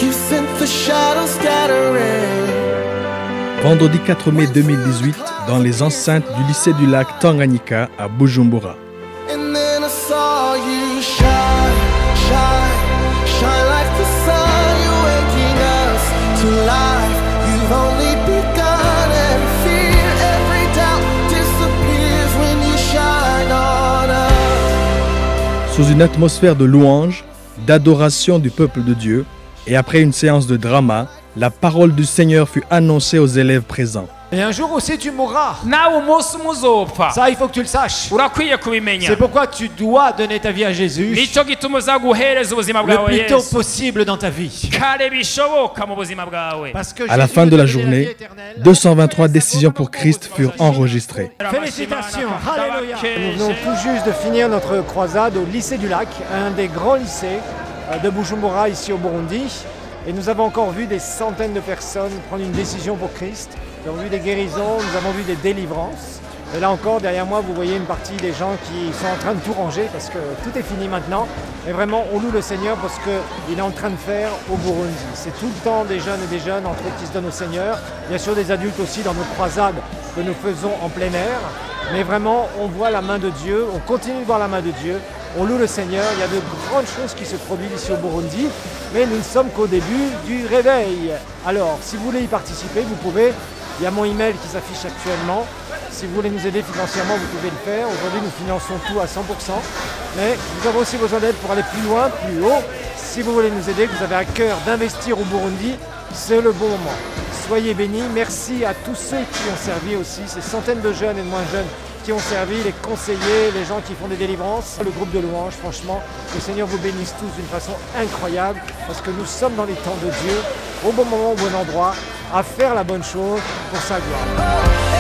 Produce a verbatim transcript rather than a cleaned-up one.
You sent the shadows scattering. Vendredi quatre mai deux mille dix-huit, dans les enceintes du lycée du lac Tanganyika à Bujumbura. And then I saw you shine, shine, shine like the sun. You're waking us to life. You've only begun, and fear, every doubt disappears when you shine on us. Sous une atmosphère de louange, d'adoration du peuple de Dieu, et après une séance de drama, la parole du Seigneur fut annoncée aux élèves présents. Et un jour aussi tu mourras. nawe umunsi umwe uzopfa Ça, il faut que tu le saches. urakwiye kubimenya. C'est pourquoi tu dois donner ta vie à Jésus nicyo gituma uzaguhereza ubuzima le bwawe plus tôt Yesu possible dans ta vie. kare bishoboka mu buzima bwawe. Parce que À la Jésus fin de la veut te donner journée, vie éternelle. deux cent vingt-trois décisions pour Christ furent enregistrées. Félicitations, alléluia. Nous venons tout juste de finir notre croisade au lycée du lac, un des grands lycées de Bujumbura ici au Burundi. Et nous avons encore vu des centaines de personnes prendre une décision pour Christ. Nous avons vu des guérisons, nous avons vu des délivrances. Et là encore, derrière moi, vous voyez une partie des gens qui sont en train de tout ranger parce que tout est fini maintenant. Et vraiment, on loue le Seigneur parce qu'il est en train de faire au Burundi. C'est tout le temps des jeunes et des jeunes, entre autres, qui se donnent au Seigneur. Bien sûr, des adultes aussi dans nos croisades que nous faisons en plein air. Mais vraiment, on voit la main de Dieu, on continue de voir la main de Dieu. On loue le Seigneur, il y a de grandes choses qui se produisent ici au Burundi, mais nous ne sommes qu'au début du réveil. Alors, si vous voulez y participer, vous pouvez. Il y a mon email qui s'affiche actuellement. Si vous voulez nous aider financièrement, vous pouvez le faire. Aujourd'hui, nous finançons tout à cent pour cent. Mais nous avons aussi besoin d'aide pour aller plus loin, plus haut. Si vous voulez nous aider, que vous avez à cœur d'investir au Burundi, c'est le bon moment. Soyez bénis. Merci à tous ceux qui ont servi aussi, ces centaines de jeunes et de moins jeunes qui ont servi, les conseillers, les gens qui font des délivrances, le groupe de louanges. Franchement, le Seigneur vous bénisse tous d'une façon incroyable parce que nous sommes dans les temps de Dieu, au bon moment, au bon endroit, à faire la bonne chose pour sa gloire.